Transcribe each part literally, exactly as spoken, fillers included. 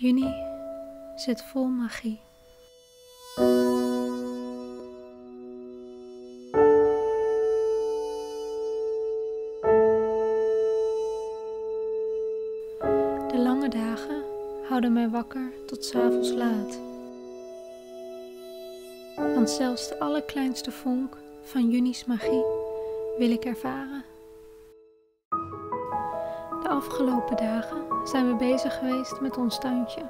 Juni zit vol magie. De lange dagen houden mij wakker tot 's avonds laat. Want zelfs de allerkleinste vonk van Juni's magie wil ik ervaren. De afgelopen dagen zijn we bezig geweest met ons tuintje.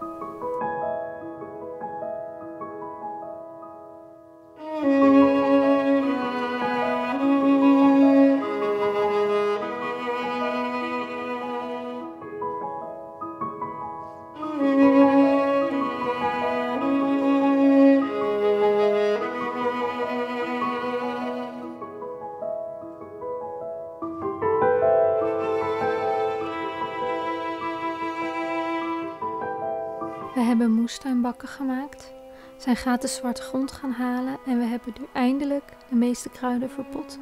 We hebben moestuinbakken gemaakt, zijn gaten zwarte grond gaan halen en we hebben nu eindelijk de meeste kruiden verpot.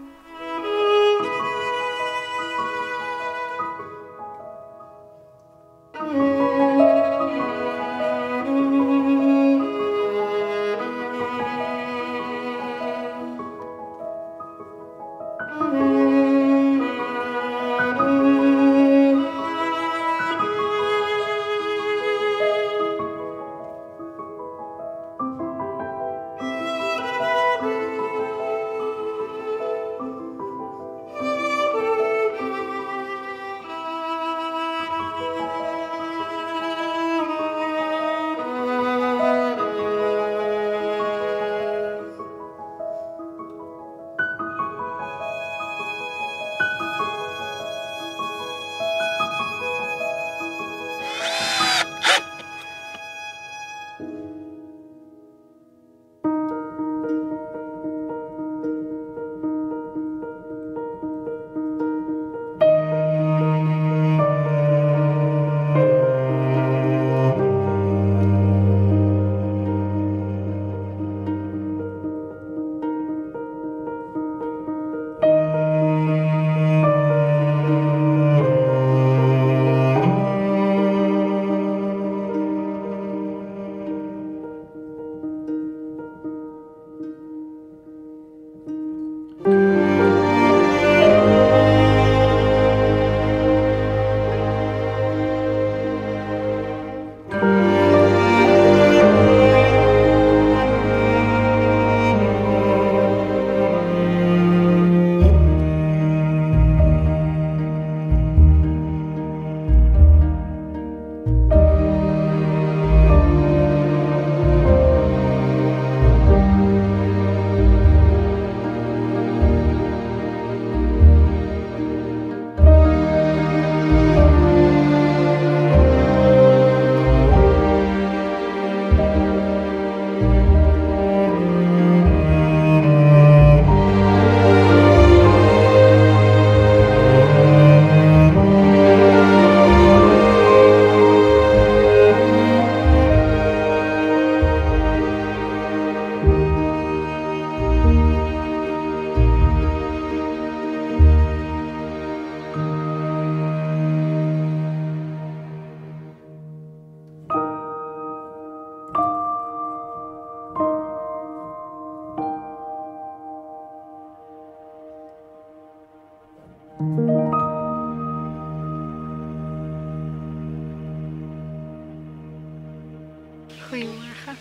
Goedemorgen.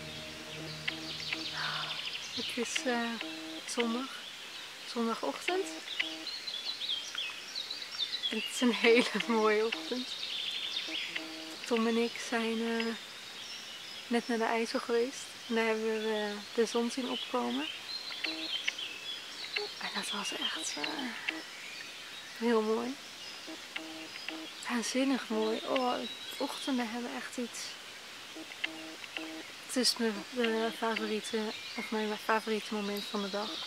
Het is uh, zondag, zondagochtend. En het is een hele mooie ochtend. Tom en ik zijn uh, net naar de IJssel geweest. En daar hebben we uh, de zon zien opkomen. En dat was echt uh, heel mooi. Waanzinnig mooi. Oh, ochtenden hebben echt iets. Het is mijn de favoriete, of mijn favoriete moment van de dag.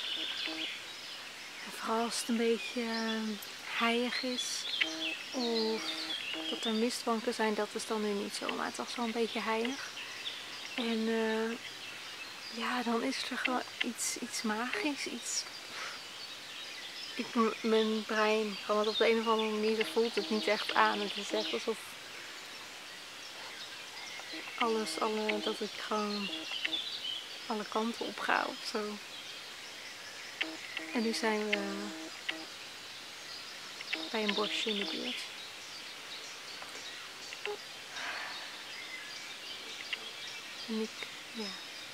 En vooral als het een beetje uh, heilig is. Of dat er mistbanken zijn, dat is dan nu niet zo. Maar het was wel een beetje heilig. En uh, ja, dan is er gewoon iets, iets magisch. Iets. Ik, mijn brein kan het op de een of andere manier, voelt het niet echt aan. Het is echt alsof alles, alle, dat ik gewoon alle kanten op ga of zo. En nu zijn we bij een bosje in de buurt. En ik, ja,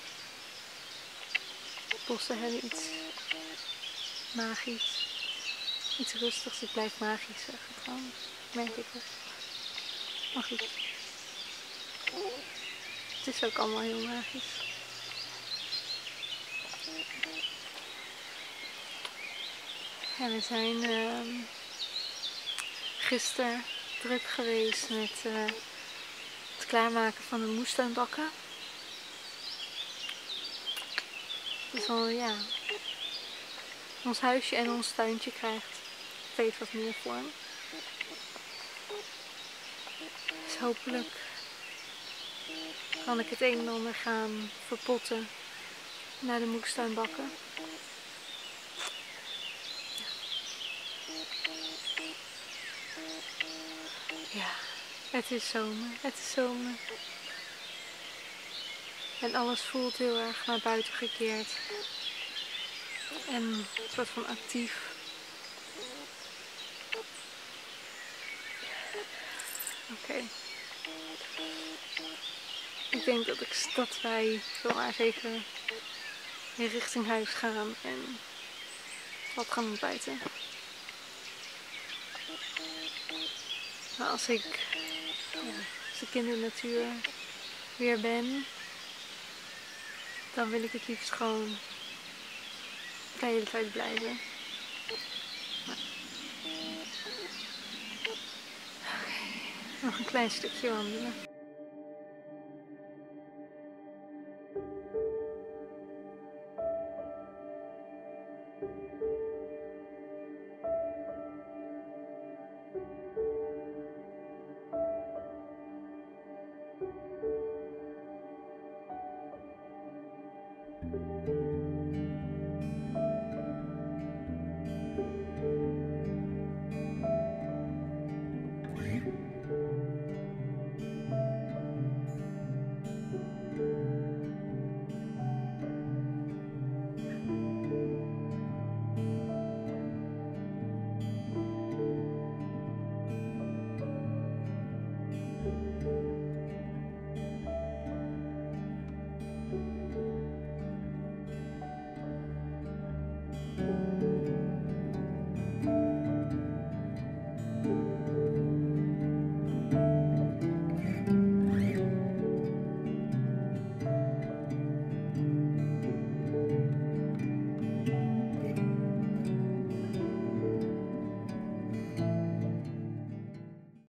bossen hebben iets magisch, iets rustigs. Ik blijf magisch zeggen trouwens, merk ik wel. Maar goed, het is ook allemaal heel magisch. En we zijn uh, gisteren druk geweest met uh, het klaarmaken van de moestuinbakken. Dus al, ja, ons huisje en ons tuintje krijgt steeds wat meer vorm. Dus hopelijk kan ik het een en ander gaan verpotten naar de moestuinbakken. Ja, het is zomer, het is zomer. En alles voelt heel erg naar buiten gekeerd. En een soort van actief. Oké. Okay. Ik denk dat, ik, dat wij zomaar zeker weer richting huis gaan en wat gaan ontbijten. Maar als ik, ja, als ik in de natuur weer ben, dan wil ik het liefst gewoon de hele tijd blijven. Oké, okay. Nog een klein stukje wandelen.